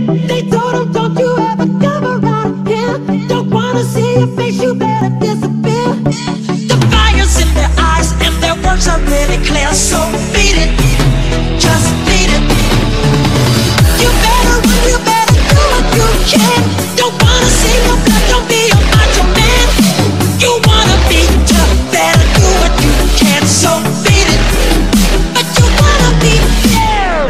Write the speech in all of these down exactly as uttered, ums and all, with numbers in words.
They told him, don't you ever come around here. Don't wanna see your face, you better disappear. The fire's in their eyes and their words are really clear. So beat it, just beat it. You better run, you better do what you can. Don't wanna see your blood, don't be a macho man. You wanna be tough, better do what you can. So beat it, but you wanna be fair.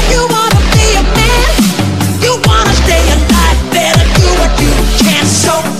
So